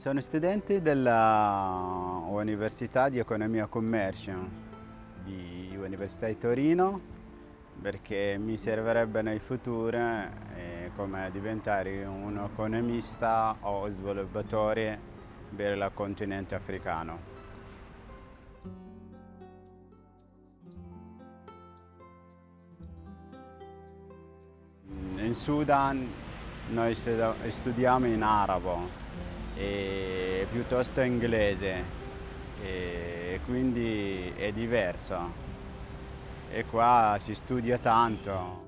Sono studente della Università di Economia e Commercio di Università di Torino perché mi servirebbe nel futuro come diventare un economista o sviluppatore per il continente africano. In Sudan noi studiamo in arabo e piuttosto inglese e quindi è diverso e qua si studia tanto.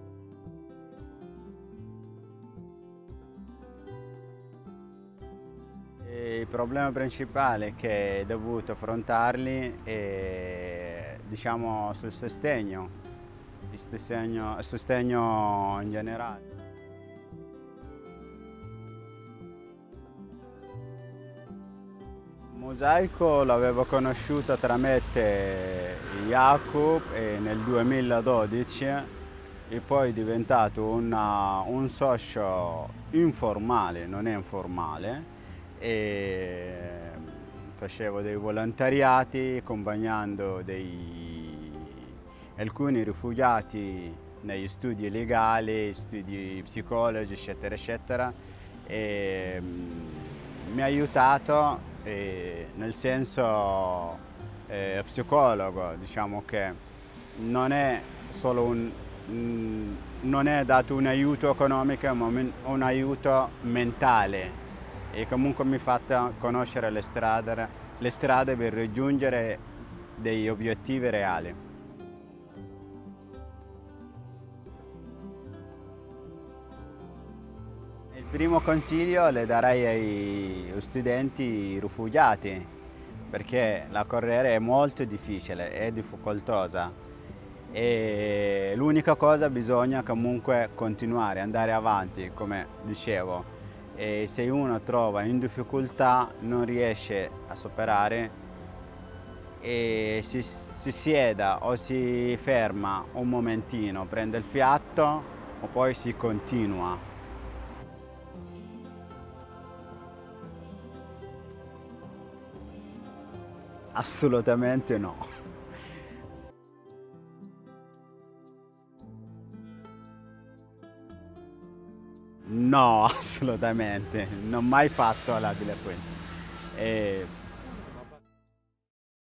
E il problema principale che ho dovuto affrontarli è diciamo sul sostegno, il sostegno in generale. Mosaico l'avevo conosciuto tramite Jacob nel 2012 e poi è diventato un socio informale, non è informale, e facevo dei volontariati accompagnando alcuni rifugiati negli studi legali, studi psicologici, eccetera, eccetera. E, mi ha aiutato nel senso psicologo, diciamo che non è solo non è dato un aiuto economico, ma un aiuto mentale e comunque mi ha fatto conoscere le strade per raggiungere degli obiettivi reali. Il primo consiglio le darei agli studenti rifugiati perché la carriera è molto difficile, è difficoltosa e l'unica cosa bisogna comunque continuare, andare avanti, come dicevo. E se uno trova in difficoltà, non riesce a superare e si sieda o si ferma un momentino, prende il fiato o poi si continua. Assolutamente no. No, assolutamente, non ho mai fatto la delinquenza.